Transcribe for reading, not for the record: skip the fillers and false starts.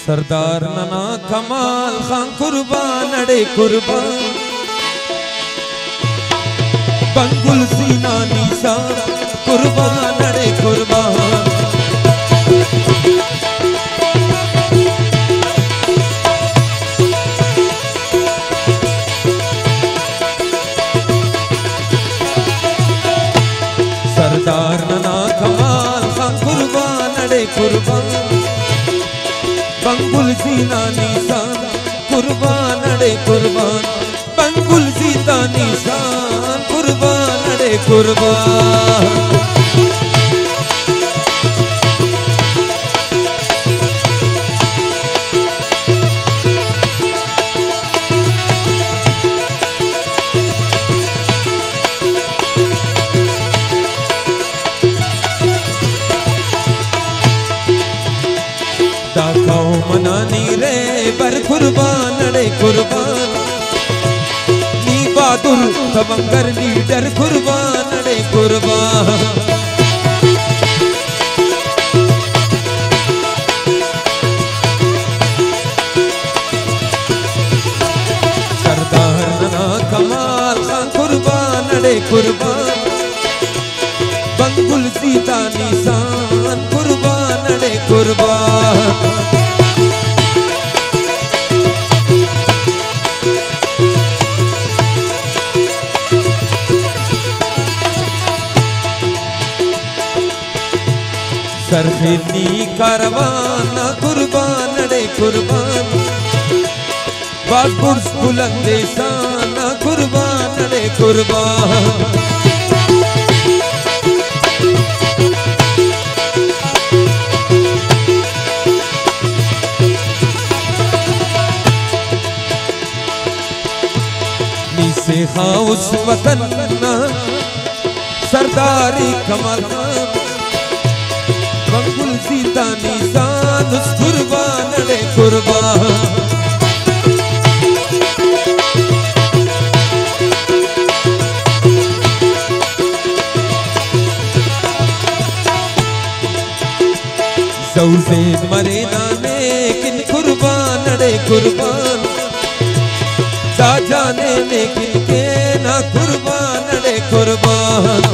सरदार नना कमाल खान कुर्बान अड़े कुर्बान बंगुल सीना निशान कुर्बान अड़े कुर्बान सरदार नना कमाल खान कुर्बान अड़े कुर्बान बंगुल सीना निशान कुर्बान अड़े कुर्बान बंगुल सीना निशान कुर्बान अड़े कुर्बान दाखाओ मनानी रे बर कुर्बान अड़े कुर्बान नी बहादुर तवंगर लीडर कुर्बान अड़े कुर्बान सरदार नना कमाल खान कुर्बान अड़े कुर्बान बंगुल सीता निशान कुर्बान अड़े कुर्बान सरफिनी कारवान कुर्बान अड़े कुर्बान बागुर्स बुलंदे शान कुर्बान अड़े कुर्बान से उस वतन सरदारी कमल बंगुल सीता निशान उस कुर्बान अड़े कुर्बान सौसे मरे नाने किन कुर्बान अड़े कुर्बान दा जाने लेकिन के ना कुर्बान अड़े कुर्बान